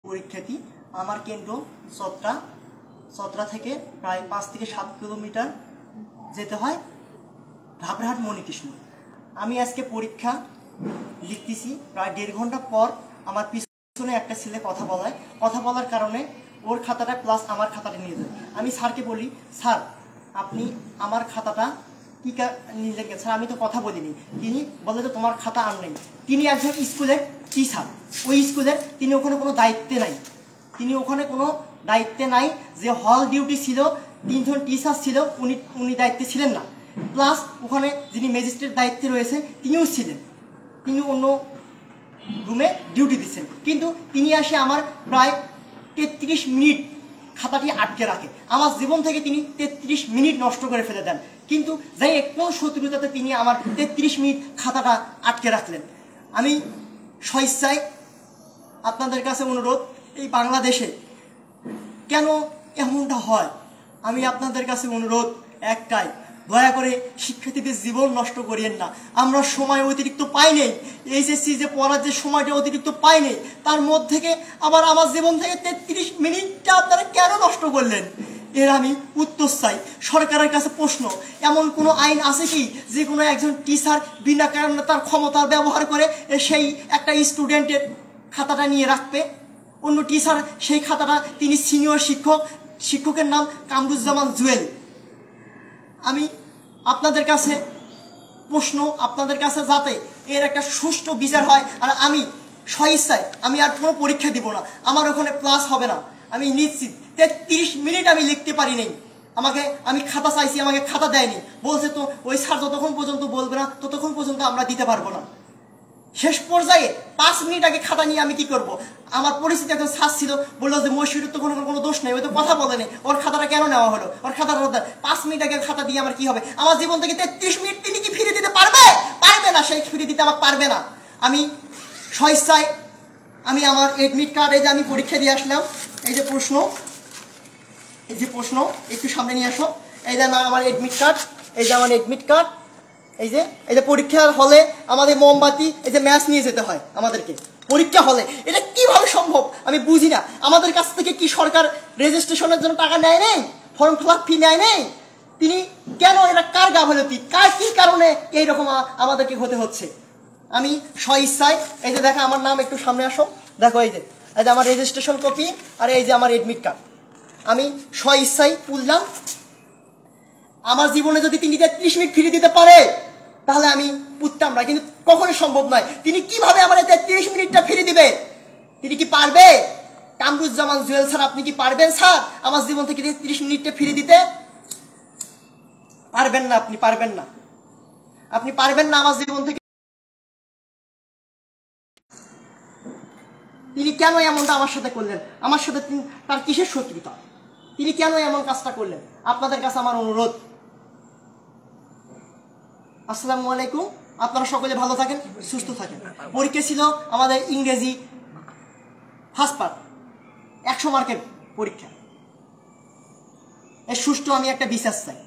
পরীক্ষাটি আমার কেন্দ্র চত্রা থেকে প্রায় 5 থেকে 7 কিলোমিটার যেতে হয় ধাপড়াহাট মণিকৃষ্ণ। আমি আজকে পরীক্ষা লিখতেছি, প্রায় 1.5 ঘন্টা পর আমার পিছনে একটা ছেলে কথা বলার কারণে ওর খাতাটা প্লাস আমার খাতাটা নিয়ে যায়। আমি স্যারকে বলি, স্যার আপনি আমার খাতাটা কি নিয়ে গেছেন? স্যার আমি তো কথা বলিনি। তিনি বলে যে তোমার খাতা আর নেই। তিনি একজন স্কুলের টিচার, ওই স্কুলের তিনি ওখানে কোনো দায়িত্বে নাই। যে হল ডিউটি ছিল 3 জন টিচার ছিল, উনি দায়িত্বে ছিলেন না। প্লাস ওখানে যিনি ম্যাজিস্ট্রেট দায়িত্বে রয়েছে তিনিও ছিলেন, তিনি অন্য রুমে ডিউটি দিচ্ছেন। কিন্তু তিনি আসে আমার প্রায় 33 মিনিট খাতাটি আটকে রাখে। আমার জীবন থেকে তিনি 33 মিনিট নষ্ট করে ফেলে দেন। কিন্তু যাই কোন শত্রুতাতে তিনি আমার 33 মিনিট খাতাটা আটকে রাখলেন। আমি স্বেচ্ছায় আপনাদের কাছে অনুরোধ, এই বাংলাদেশে কেন এমনটা হয়? আমি আপনাদের কাছে অনুরোধ একটাই, দয়া করে শিক্ষার্থীদের জীবন নষ্ট করিয়েন না। আমরা সময় অতিরিক্ত পাই নেই, এইচএসসি যে পড়ার যে সময়টা অতিরিক্ত পাই নেই, তার মধ্যে আবার আমার জীবন থেকে 33 মিনিটটা আপনারা কেন নষ্ট করলেন? এর আমি উত্তর চাই। সরকারের কাছে প্রশ্ন, এমন কোনো আইন আছে কি যে কোনো একজন টিচার বিনা কারণে তার ক্ষমতার ব্যবহার করে সেই একটা স্টুডেন্টের খাতাটা নিয়ে রাখবে? অন্য টিচার সেই খাতাটা, তিনি সিনিয়র শিক্ষকের নাম কামরুজ্জামান জুয়েল। আমি আপনাদের কাছে প্রশ্ন, আপনাদের কাছে যাতে এর একটা সুষ্ঠু বিচার হয়। আর আমি স্বেচ্ছায় আমি আর কোনো পরীক্ষা দিব না, আমার ওখানে প্লাস হবে না, আমি নিশ্চিত। 33 মিনিট আমি লিখতে পারি নাই। আমি খাতা চাইছি, আমাকে খাতা দেয়নি। বলছে তো ওই স্যার যতক্ষণ পর্যন্ত বলবে না ততক্ষণ পর্যন্ত আমরা দিতে পারবো না। শেষ পর্যায়ে 5 মিনিট আগে খাতা নিয়ে আমি কি করব? আমার পরিস্থিতি একজন স্যার ছিল, বললো যে মশিউরের তো কোনো দোষ নেই, ওই তো কথা বলেনি, ওর খাতাটা কেন নেওয়া হলো? ওর খাতাটা 5 মিনিট আগে খাতা দিয়ে আমার কি হবে? আমার জীবন থেকে 33 মিনিট তিনি কি ফিরে দিতে পারবে না? সেই ফিরে দিতে আমাকে পারবে না। আমি স্বেচ্ছায় আমি আমার এডমিট কার্ড, এই যে আমি পরীক্ষা দিয়ে আসলাম, এই যে প্রশ্ন একটু সামনে নিয়ে আসো। এই যে আমার এডমিট কার্ড, এই যে পরীক্ষার হলে আমাদের মোমবাতি, এই যে ম্যাচ নিয়ে যেতে হয় আমাদেরকে পরীক্ষা হলে। এটা কিভাবে সম্ভব আমি বুঝি না। আমাদের কাছ থেকে কি সরকার রেজিস্ট্রেশনের জন্য টাকা নেয় নেই? ফর্ম ফিল আপ ফি নেয় নেই? তিনি কেন, এটা কার গাফিলতি, কি কারণে এইরকম আমাদেরকে হতে হচ্ছে? আমি স্বেচ্ছায়, এই যে দেখা আমার নাম, একটু সামনে আসো, দেখো এই যে আমার রেজিস্ট্রেশন কপি আর এই যে আমার এডমিট কার্ড। আমি স্বেচ্ছায় তুললাম। আমার জীবনে যদি তিনি 33 মিনিট ফিরে দিতে পারে তাহলে আমি পুততাম না, কিন্তু কখনোই সম্ভব নয়। তিনি কিভাবে আমার 33 মিনিটটা ফিরে দিবে? তিনি কি পারবে? কামরুজ্জামান জুয়েল স্যার, আপনি কি পারবেন স্যার আমার জীবন থেকে 33 মিনিটটা ফিরে দিতে? পারবেন না, আপনি পারবেন না আমার জীবন থেকে। তিনি কেন এমনটা আমার সাথে করলেন? আমার সাথে তার কিসের শত্রুতা? তিনি কেন এমন কাজটা করলেন? আপনাদের কাছে আমার অনুরোধ। আসসালামু আলাইকুম, আপনারা সকলে ভালো থাকেন, সুস্থ থাকেন। পরীক্ষা ছিল আমাদের ইংরেজি ফার্স্ট পার্ট, 100 মার্কের পরীক্ষা। এর সুষ্ঠু আমি একটা বিচার চাই।